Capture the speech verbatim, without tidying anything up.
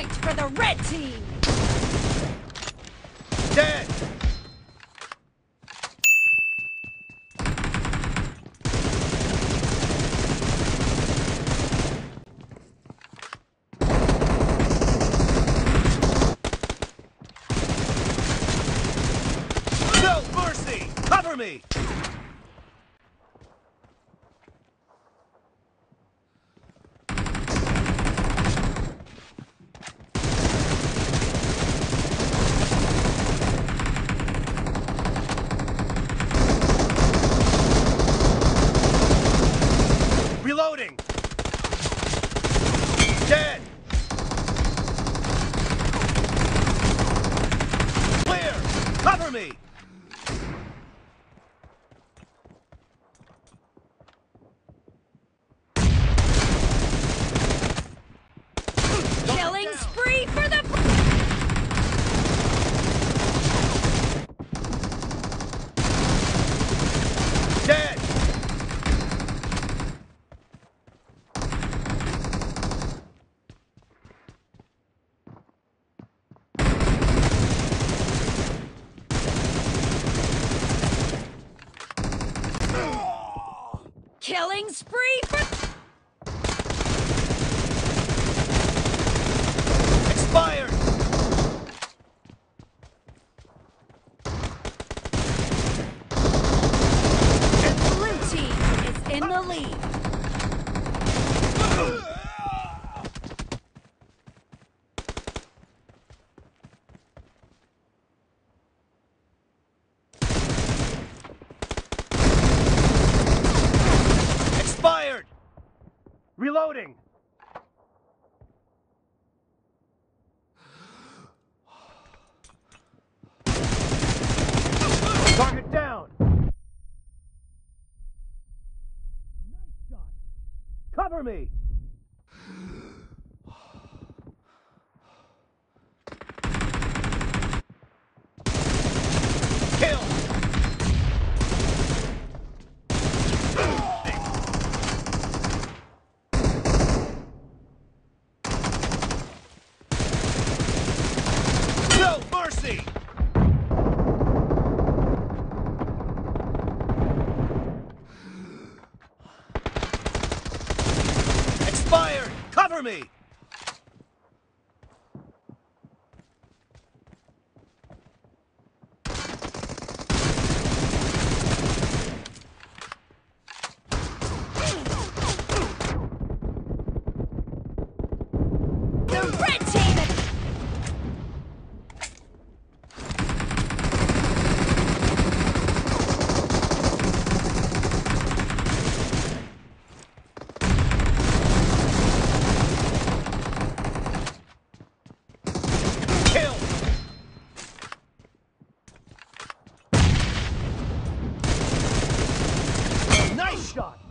point for the red team! Dead! No mercy! Cover me! Reloading! Dead! Clear! Cover me! Killing spree for the... Dead! Killing spree for... Expired! Blue team is in the lead. Expired! Reloading! Target down! Nice shot! Cover me! Kill! No mercy! Expired! Cover me! The red team is... Kill! Nice shot!